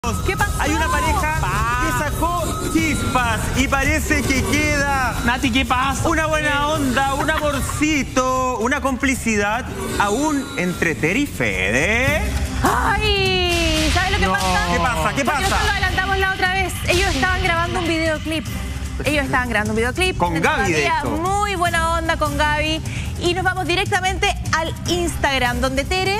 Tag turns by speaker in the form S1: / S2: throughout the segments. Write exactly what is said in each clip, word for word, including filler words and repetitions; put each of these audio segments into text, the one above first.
S1: ¿Qué pasó?
S2: Hay una pareja que sacó chispas y parece que queda...
S3: Nati, ¿qué pasa?
S2: Una buena onda, un amorcito, una complicidad aún entre Tere y Fede.
S1: ¡Ay! ¿Sabes lo que
S2: No.
S1: pasa?
S2: ¿Qué pasa? ¿Qué
S1: Porque
S2: pasa?
S1: nosotros lo adelantamos la otra vez. Ellos estaban grabando un videoclip. Ellos estaban grabando un videoclip.
S2: Con Gaby, de hecho.
S1: Muy buena onda con Gaby. Y nos vamos directamente al Instagram, donde Tere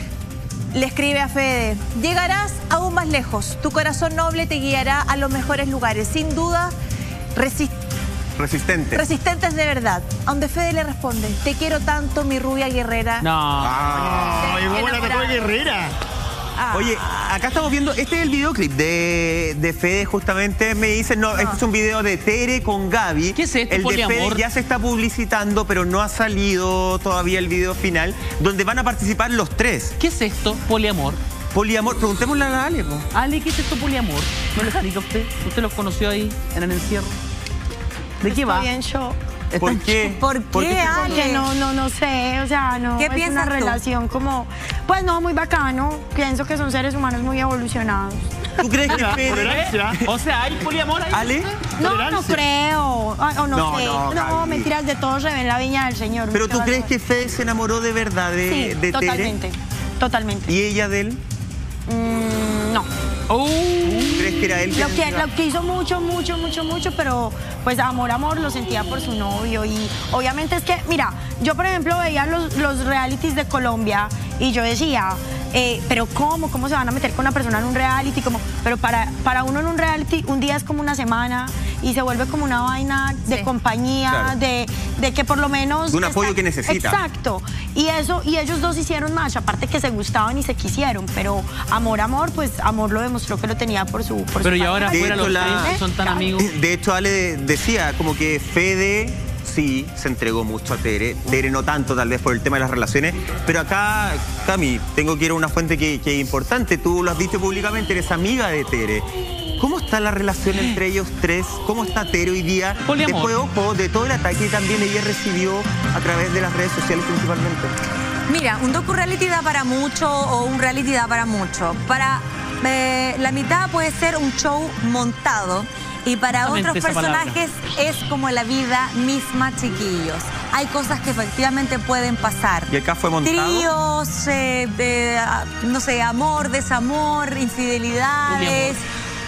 S1: le escribe a Fede: llegarás aún más lejos. Tu corazón noble te guiará a los mejores lugares. Sin duda, resist
S2: Resistente.
S1: resistentes de verdad. A donde Fede le responde: te quiero tanto, mi rubia guerrera.
S3: No.
S2: Ah.
S4: Ay, ¿cómo la tocó de guerrera?
S1: Ah.
S2: Oye, acá estamos viendo, este es el videoclip de, de Fede, justamente. Me dicen, no, este es un video de Tere con Gaby.
S3: ¿Qué es esto,
S2: El de
S3: poliamor?
S2: Fede ya se está publicitando, pero no ha salido todavía el video final, donde van a participar los tres.
S3: ¿Qué es esto, poliamor?
S2: Poliamor, preguntémosle a Ale, po.
S3: Ale, ¿qué es esto, poliamor? ¿No lo explica usted? ¿Usted los conoció ahí, en el encierro? ¿De qué va?
S5: Estoy en shock.
S2: ¿Por qué?
S1: ¿Por
S2: ¿Por
S1: qué,
S2: te-
S1: Ale?
S5: Que no, no, no sé, o sea, no.
S1: ¿Qué
S5: es
S1: piensas
S5: una
S1: tú?
S5: relación como, pues no, muy bacano. Pienso que son seres humanos muy evolucionados.
S2: ¿Tú crees que Fede...
S4: Tolerancia.
S3: O sea, ¿hay poliamor ahí?
S2: Ale?
S5: No, no
S4: Tolerancia.
S5: creo. Ay, o no,
S2: No,
S5: sé.
S2: no,
S5: No,
S2: Gaby.
S5: mentiras, de todos se ve en la viña del Señor.
S2: ¿Pero tú
S5: Muchas
S2: crees
S5: gracias.
S2: que Fede se enamoró de verdad de,
S5: Sí,
S2: de Tere?
S5: totalmente. Totalmente.
S2: ¿Y ella de él?
S5: Mm, no.
S3: Oh.
S2: ¿Crees que era él que
S5: Lo, que, lo quiso mucho, mucho, mucho, mucho, pero pues amor, amor lo sentía por su novio. Y obviamente es que, mira, yo por ejemplo veía los, los realities de Colombia y yo decía, eh, pero ¿cómo? ¿Cómo se van a meter con una persona en un reality? Como, pero para, para uno en un reality un día es como una semana y se vuelve como una vaina de
S1: Sí.
S5: compañía,
S2: Claro.
S5: de, de que por lo menos...
S2: De un apoyo que necesita.
S5: Exacto. Y eso, y ellos dos hicieron match, aparte que se gustaban y se quisieron, pero amor, amor, pues amor lo demostró que lo tenía por su por
S3: Pero
S5: su
S3: y ahora
S5: pareja.
S2: De
S3: fuera
S2: hecho,
S3: los
S2: la-
S3: tres son tan
S5: Claro.
S3: amigos.
S2: De hecho, Ale decía como que Fede sí se entregó mucho a Tere. Tere no tanto, tal vez por el tema de las relaciones. Pero acá, Cami, tengo que ir a una fuente que, que es importante. Tú lo has dicho públicamente, eres amiga de Tere. ¿Cómo está la relación entre ellos tres? ¿Cómo está Tere hoy día?
S3: Poliamor.
S2: Después, ojo, de todo el ataque que también ella recibió a través de las redes sociales principalmente.
S6: Mira, un docu-reality da para mucho o un reality da para mucho. Para eh, la mitad puede ser un show montado y para
S3: Justamente
S6: otros
S3: esa palabra.
S6: personajes es como la vida misma, chiquillos. Hay cosas que efectivamente pueden pasar.
S2: ¿Y acá fue montado?
S6: Tríos, eh, de, ah, no sé, amor, desamor, infidelidades,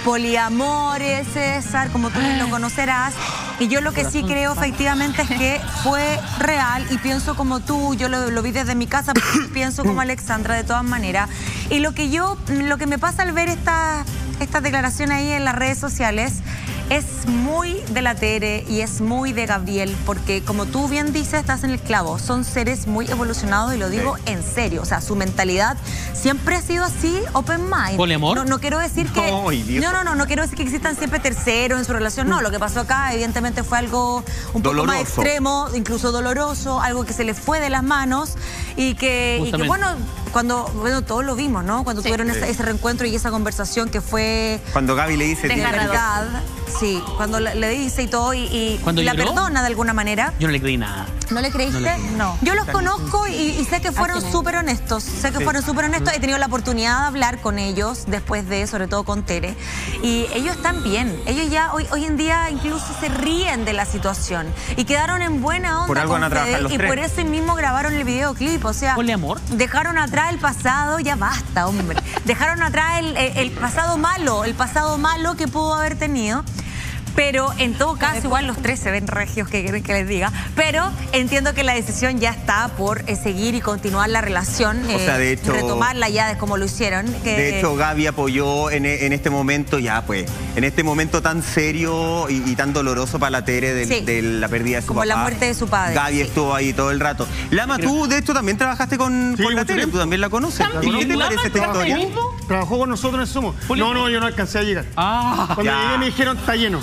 S6: poliamores, César, como tú lo conocerás. Y yo lo que sí creo efectivamente es que fue real y pienso como tú, yo lo, lo vi desde mi casa, pero pienso como Alexandra de todas maneras. Y lo que yo, lo que me pasa al ver esta, esta declaración ahí en las redes sociales es muy de la Tere y es muy de Gabriel, porque como tú bien dices, estás en el clavo, son seres muy evolucionados y lo digo
S2: Sí.
S6: en serio, o sea, su mentalidad siempre ha sido así, open mind.
S3: ¿Poliamor?
S6: No, no quiero decir que...
S2: No, idiota.
S6: no, no, no, no quiero decir que existan siempre terceros en su relación, no, lo que pasó acá evidentemente fue algo un poco más
S2: Doloroso.
S6: extremo, incluso doloroso, algo que se les fue de las manos y que, y que
S3: Justamente.
S6: bueno, cuando, bueno, todos lo vimos, ¿no? Cuando
S1: Sí.
S6: tuvieron
S2: Sí.
S6: ese, ese reencuentro y esa conversación que fue
S2: Cuando Gaby le dice...
S6: de
S1: Desgarrador.
S6: verdad, sí, cuando le, le dice y todo y, y
S3: ¿Cuando
S6: la
S3: lloró?
S6: perdona de alguna manera.
S3: Yo no le creí nada.
S6: ¿No le creíste?
S3: No le creí.
S1: No.
S6: Yo los conozco y, y sé que fueron súper honestos. Sé que
S2: Sí.
S6: fueron súper honestos. He tenido la oportunidad de hablar con ellos después de, sobre todo con Tere. Y ellos están bien. Ellos ya hoy, hoy en día incluso se ríen de la situación. Y quedaron en buena onda
S2: Por algo
S6: con
S2: van a trabajar
S6: Fede,
S2: los
S6: y
S2: tres.
S6: por eso mismo grabaron el videoclip. O sea,
S3: ¿Poliamor?
S6: dejaron atrás el pasado. Ya basta, hombre. Dejaron atrás el, el- el pasado malo. El pasado malo que pudo haber tenido. Pero en todo caso, igual los tres se ven regios, que quieren que les diga. Pero entiendo que la decisión ya está por eh, seguir y continuar la relación.
S2: O sea, de
S6: eh,
S2: hecho-
S6: retomarla ya de como lo hicieron. Que,
S2: De hecho, Gaby apoyó en, en este momento, ya pues, en este momento tan serio y, y tan doloroso para la Tere de,
S6: Sí.
S2: de la pérdida de su
S6: Como
S2: papá.
S6: la muerte de su padre,
S2: Gaby
S6: sí.
S2: estuvo ahí todo el rato. Lama, tú de hecho también trabajaste con,
S4: Sí,
S2: con la
S4: mucho
S2: Tere,
S4: tiempo.
S2: tú también la conoces.
S3: ¿También?
S2: ¿Y qué te
S3: ¿Lama
S2: parece esta
S3: trabaja
S2: historia?
S3: ahí mismo?
S4: Trabajó con nosotros en Sumo. No, no, yo no alcancé a llegar.
S3: Ah.
S4: Cuando
S2: Ya.
S4: llegué me dijeron, está lleno.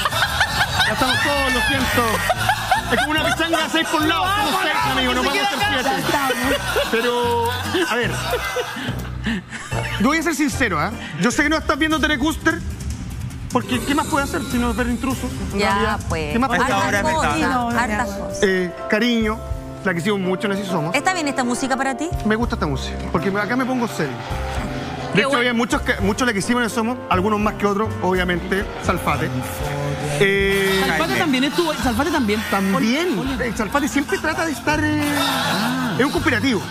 S4: Ya estamos todos, lo siento. Es como una pichanga de seis por lado. Somos seis, amigo, no vamos a ser siete. Pero, a ver. Yo voy a ser sincero, ¿ah? Yo sé que no estás viendo Telecuster, porque ¿qué más puede hacer si no es ver intrusos? en
S6: Ya,
S4: realidad?
S6: pues.
S4: ¿Qué más puede
S2: Esta
S4: hacer?
S2: hora es verdad.
S6: cosas,
S5: No, no,
S6: hartas
S5: no.
S6: cosas.
S4: Eh, cariño, la que hicimos mucho en Así Somos.
S6: ¿Está bien esta música para ti?
S4: Me gusta esta música, porque acá me pongo serio. De hecho, había muchos, que, muchos le quisimos en Somos, algunos más que otros, obviamente, Salfate. Eh,
S3: Salfate también estuvo. Salfate también.
S4: También. Eh, Salfate siempre trata de estar. Eh, ah. Es un conspirativo.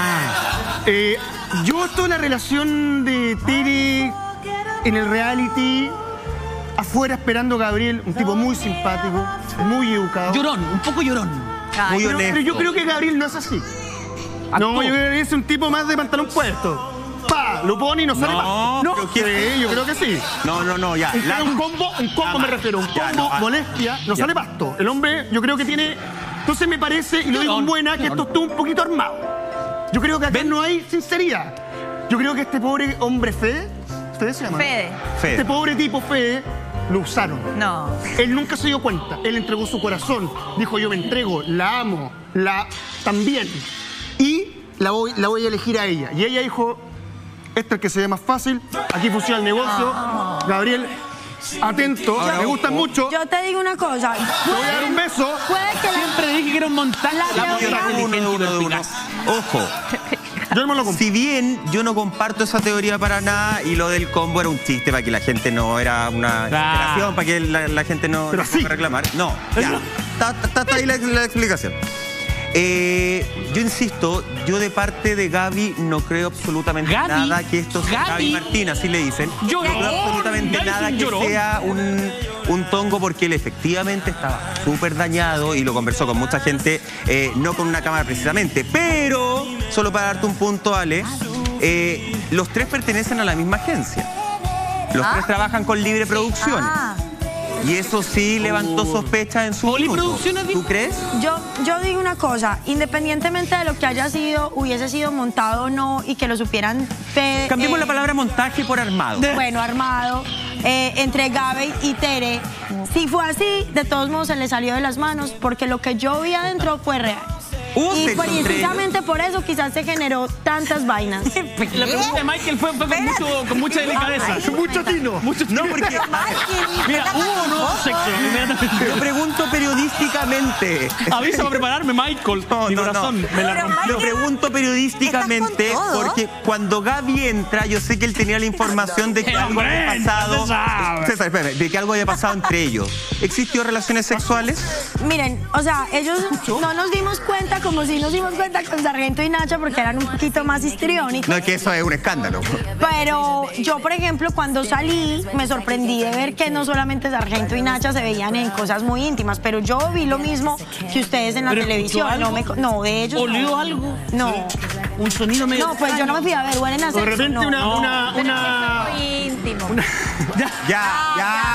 S3: Ah.
S4: Eh, yo toda la relación de Tere en el reality, afuera esperando a Gabriel, un tipo muy simpático, muy educado.
S3: Llorón, un poco llorón.
S2: Muy
S4: pero,
S2: honesto.
S4: pero yo creo que Gabriel no es así. No, yo creo que es un tipo más de pantalón puesto. Pa, lo pone y no sale
S2: No,
S4: más. No,
S2: pero ¿qué?
S4: sí, yo creo que sí.
S2: No, no, no, ya.
S4: Un,
S2: La-
S4: un combo, un combo me refiero, un
S2: Ya,
S4: combo,
S2: no, ah.
S4: molestia, no
S2: Ya.
S4: sale pasto. El hombre, yo creo que tiene. Entonces me parece, y lo digo en buena, que esto estuvo un poquito armado. Yo creo que acá no hay sinceridad. Yo creo que este pobre hombre Fede, ¿ustedes se llaman?
S1: Fede.
S2: Fede.
S4: Este pobre tipo Fede, lo usaron.
S1: No.
S4: Él nunca se dio cuenta. Él entregó su corazón. Dijo, yo me entrego, la amo, la también. Y la voy, la voy a elegir a ella. Y ella dijo, este es el que se ve más fácil, aquí funciona el negocio. Gabriel, atento,
S2: Ahora,
S4: me gustan
S2: ojo.
S4: mucho.
S5: Yo te digo una cosa.
S4: Te voy a dar un beso.
S5: Puede que la...
S3: Siempre dije que era un montaje.
S5: La
S3: La
S5: teoría-
S3: mujer
S2: uno, de
S3: inteligente y
S2: uno, de uno.
S3: perspicaz.
S2: Ojo.
S4: Yo no me lo compro.
S2: Si bien yo no comparto esa teoría para nada y lo del combo era un chiste para que la gente no era una
S3: Claro.
S2: exageración, para que la, la gente no,
S4: Pero
S2: no
S4: sí.
S2: pueda reclamar. No, ya. Está, está- está ahí la, la explicación. Eh, yo insisto, yo de parte de Gaby no creo absolutamente
S3: Gaby,
S2: nada que esto sea
S3: Gaby.
S2: Gaby Martín, así le dicen.
S3: Llorón.
S2: No creo absolutamente
S3: Gaby es
S2: nada
S3: un
S2: que
S3: llorón.
S2: sea un, un tongo porque él efectivamente estaba súper dañado y lo conversó con mucha gente, eh, no con una cámara precisamente, pero solo para darte un punto, Ale, eh, los tres pertenecen a la misma agencia. Los
S6: Ah.
S2: tres trabajan con libre producción.
S6: Ah,
S2: Y eso sí levantó sospechas en su minuto.
S3: ¿Poliproducciones, dijo?
S2: ¿Tú crees?
S5: Yo, yo digo una cosa, independientemente de lo que haya sido, hubiese sido montado o no, y que lo supieran Fede,
S2: Cambiemos
S5: eh,
S2: la palabra montaje por armado.
S5: bueno, armado, eh, entre Gaby y Tere. Si fue así, de todos modos se le salió de las manos, porque lo que yo vi adentro fue real.
S2: Hubo
S5: Y
S2: sexo entre
S5: precisamente por eso quizás se generó tantas vainas.
S3: La pregunta de Michael fue, fue con, mucho, con mucha delicadeza.
S4: Mucho tino.
S3: Mucho
S2: No, porque
S6: pero Michael,
S3: Mira,
S6: ¿qué
S3: ¿hubo o no
S6: cosa?
S3: sexo? Inmediatamente.
S2: yo pregunto periodísticamente.
S3: Avisa para prepararme, Michael.
S2: No,
S3: Mi
S2: no,
S3: corazón
S2: no.
S3: me la
S6: Pero,
S3: rompió.
S2: Lo pregunto periodísticamente
S6: ¿Estás con todo?
S2: porque cuando Gaby entra, yo sé que él tenía la información de que algo había
S3: Hombre,
S2: pasado.
S3: César.
S2: César, espérame, de que algo había pasado entre ellos. ¿Existió relaciones sexuales?
S5: Miren, o sea, ellos no nos dimos cuenta como si nos dimos cuenta con Sargento y Nacha porque eran un poquito más histriónicos.
S2: No, es que eso es un escándalo.
S5: Pero yo, por ejemplo, cuando salí, me sorprendí de ver que no solamente Sargento y Nacha se veían en cosas muy íntimas, pero yo vi lo mismo que ustedes en la
S3: ¿Pero
S5: televisión.
S3: escuchó
S5: No, me,
S3: algo?
S5: co- no, de ellos.
S3: ¿Olió
S5: no.
S3: algo?
S5: No.
S3: Un sonido medio.
S5: No, pues yo no me fui a ver, huelen a
S4: De
S5: sexo,
S4: repente
S5: no.
S4: una,
S3: no.
S4: una, una,
S1: Muy íntimo.
S2: Ya, ya.